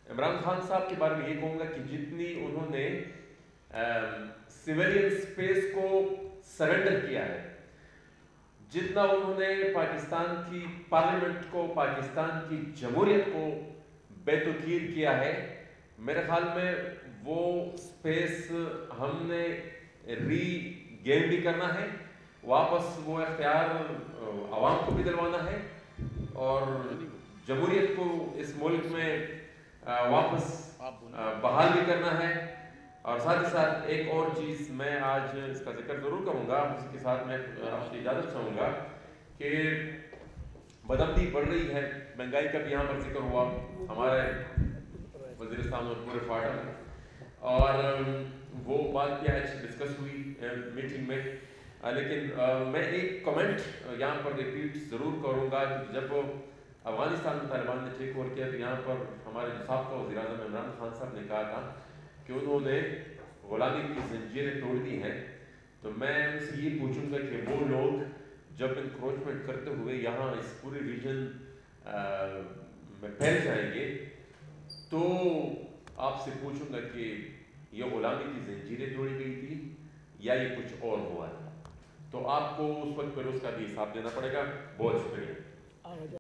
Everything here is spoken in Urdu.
عمران خان صاحب کے بارے میں یہ کہوں گا کہ جتنی انہوں نے سویلین سپیس کو سرنڈر کیا ہے، جتنا انہوں نے پاکستان کی پارلیمنٹ کو، پاکستان کی جمہوریت کو بیت و کیر کیا ہے، میرے خیال میں وہ سپیس ہم نے ری گین بھی کرنا ہے، واپس وہ اختیار عوام کو بھی دلوانا ہے، اور جمہوریت کو اس ملک میں واپس بحال بھی کرنا ہے۔ اور ساتھ ہی ساتھ ایک اور چیز میں آج اس کا ذکر ضرور کروں گا، اس کے ساتھ میں آپ کی اجازت چاہوں گا کہ بدامنی بڑھ رہی ہے، مہنگائی کا بھی یہاں پر ذکر ہوا ہمارے وزیرستان اور پورے فاٹا میں، اور وہ بات کیا ہے ڈسکس ہوئی میٹنگ میں، لیکن میں ایک کمنٹ یہاں پر ریپیٹ ضرور کروں گا کہ جب افغانستان میں طالبان نے ٹیک اوور کیا تو یہاں پر ہمارے سابقہ وزیر اعظم عمران خان صاحب نے کہا تھا کہ انہوں نے غلامی کی زنجیریں توڑ دی ہیں، تو میں ان سے یہ پوچھوں گا کہ وہ لوگ جب انکروچمنٹ کرتے ہوئے یہاں اس پورے ریجن میں پھیل جائیں گے تو آپ سے پوچھوں گا کہ یہ غلامی کی زنجیریں توڑی گئی تھی یا یہ کچھ اور ہوا تھا، تو آپ کو اس وقت پھر اس کا بھی حساب دینا پڑے گا۔ بہت شکریہ۔